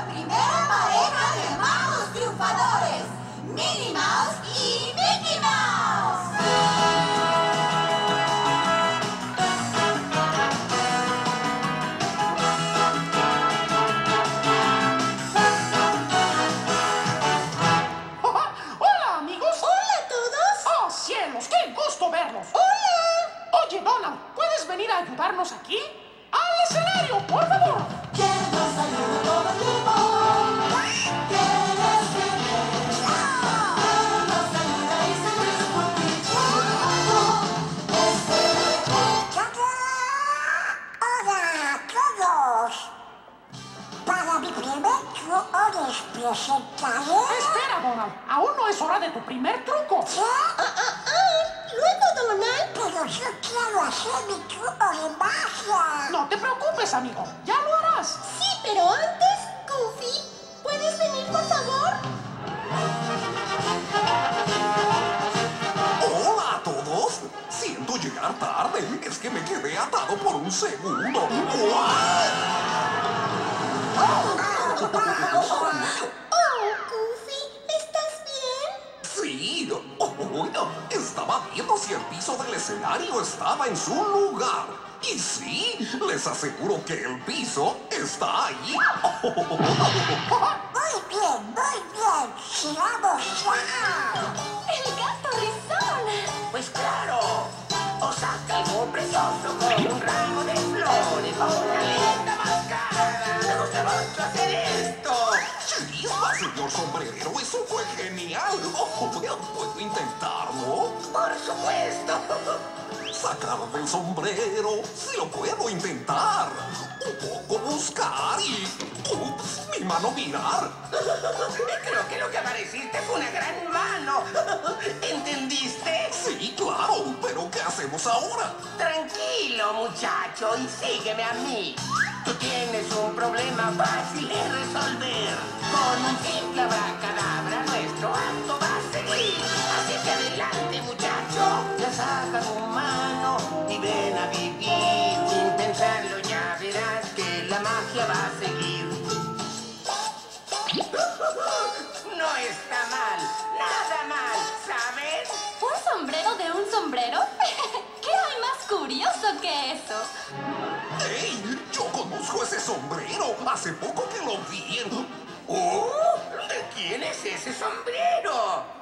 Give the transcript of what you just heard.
la primera pareja de magos triunfadores, Minnie Mouse y Mickey Mouse. Hola, amigos. Hola a todos. ¡Oh, cielos! ¡Qué gusto verlos! Hola. Oye, Donald, ¿puedes venir a ayudarnos aquí? ¡Al escenario, por favor! ¿Quién nos ayuda todo el tiempo? ¿Quién es quien? ¿Quién nos ayuda y se lucha por ti? Es el Hola a todos. Para mi primer truco les presentaré... Espera, Donald. Aún no es hora de tu primer truco. ¿Qué? Luego, Donald. Pero yo quiero hacer mi truco de magia. No te preocupes, amigo. Ya lo harás. Sí, pero antes, Goofy, ¿puedes venir, por favor? ¡Hola a todos! Siento llegar tarde. Es que me quedé atado por un segundo. Oh, Goofy, ¿estás bien? Sí. Estaba viendo si el piso del escenario estaba en su lugar. Y sí, les aseguro que el piso está ahí. Muy bien, muy bien. Sigamos ya. ¡El gato rizón! Pues claro, o saca algo precioso con un ramo de flores o una linda mascarada. Me gusta mucho hacer esto. ¡Chispa, señor sombrerero! ¡Eso fue genial! ¿Puedo intentarlo? Por supuesto. Sacar del sombrero, sí lo puedo intentar. Un poco buscar y... ¡Ups! Mi mano mirar. Creo que lo que apareciste fue una gran mano. ¿Entendiste? Sí, claro, pero ¿qué hacemos ahora? Tranquilo, muchacho, y sígueme a mí. Tú tienes un problema fácil de resolver. Con un simple abracadabra, nuestro acto va a seguir. Así que adelante, muchacho. Ya saca tu mano y ven a vivir. Sin pensarlo, ya verás que la magia va a seguir. No está mal, nada mal, ¿sabes? ¿Un sombrero de un sombrero? ¿Qué hay más curioso que eso? ¡Ey! Yo conozco ese sombrero. Hace poco que lo vi en... ¿De quién es ese sombrero?